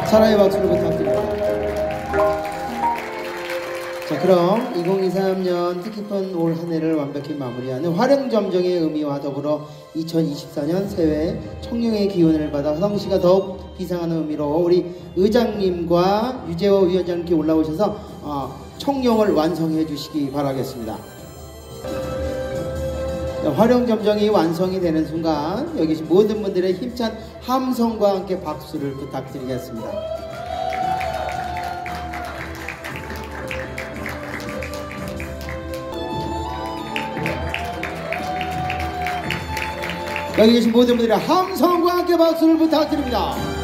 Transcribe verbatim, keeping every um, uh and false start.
사랑의 박수를 부탁드립니다. 자, 그럼 이천이십삼 년 뜻깊은 올 한 해를 완벽히 마무리하는 화령점정의 의미와 더불어 이천이십사 년 새해 청룡의 기운을 받아 화성시가 더욱 비상하는 의미로 우리 의장님과 유재호 위원장님께 올라오셔서 어, 청룡을 완성해 주시기 바라겠습니다. 자, 화령점정이 완성이 되는 순간 여기 계신 모든 분들의 힘찬 함성과 함께 박수를 부탁드리겠습니다. 여기 계신 모든 분들의 함성과 함께 박수를 부탁드립니다.